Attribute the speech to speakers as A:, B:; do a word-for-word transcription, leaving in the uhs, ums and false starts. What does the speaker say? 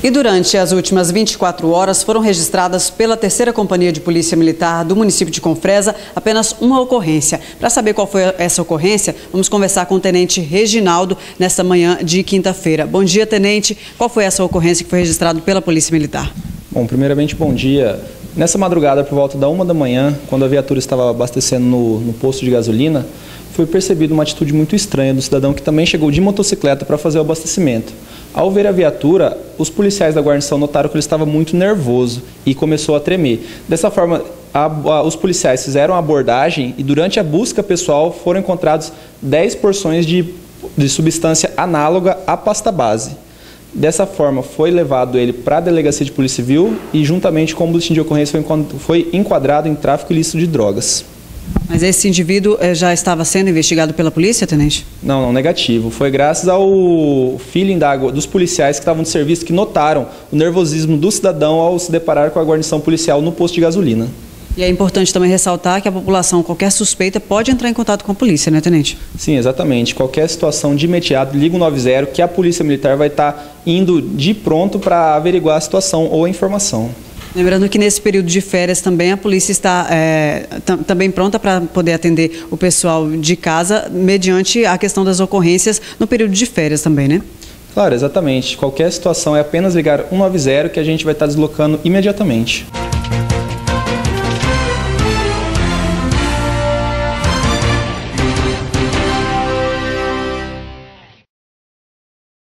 A: E durante as últimas vinte e quatro horas foram registradas pela terceira Companhia de Polícia Militar do município de Confresa apenas uma ocorrência. Para saber qual foi essa ocorrência, vamos conversar com o Tenente Reginaldo nesta manhã de quinta-feira. Bom dia, Tenente. Qual foi essa ocorrência que foi registrada pela Polícia Militar?
B: Bom, primeiramente, bom dia. Nessa madrugada, por volta da uma da manhã, quando a viatura estava abastecendo no, no posto de gasolina, foi percebida uma atitude muito estranha do cidadão que também chegou de motocicleta para fazer o abastecimento. Ao ver a viatura, os policiais da guarnição notaram que ele estava muito nervoso e começou a tremer. Dessa forma, a, a, os policiais fizeram a abordagem e durante a busca pessoal foram encontrados dez porções de, de substância análoga à pasta base. Dessa forma, foi levado ele para a Delegacia de Polícia Civil e, juntamente com o boletim de ocorrência, foi, foi enquadrado em tráfico ilícito de drogas.
A: Mas esse indivíduo eh, já estava sendo investigado pela polícia, Tenente?
B: Não, não, negativo. Foi graças ao feeling da, dos policiais que estavam de serviço que notaram o nervosismo do cidadão ao se deparar com a guarnição policial no posto de gasolina.
A: E é importante também ressaltar que a população, qualquer suspeita, pode entrar em contato com a polícia, né, Tenente?
B: Sim, exatamente. Qualquer situação de imediato, liga o nove zero que a Polícia Militar vai estar indo de pronto para averiguar a situação ou a informação.
A: Lembrando que nesse período de férias também a polícia está é, também pronta para poder atender o pessoal de casa, mediante a questão das ocorrências no período de férias também, né?
B: Claro, exatamente. Qualquer situação é apenas ligar um nove zero que a gente vai estar deslocando imediatamente.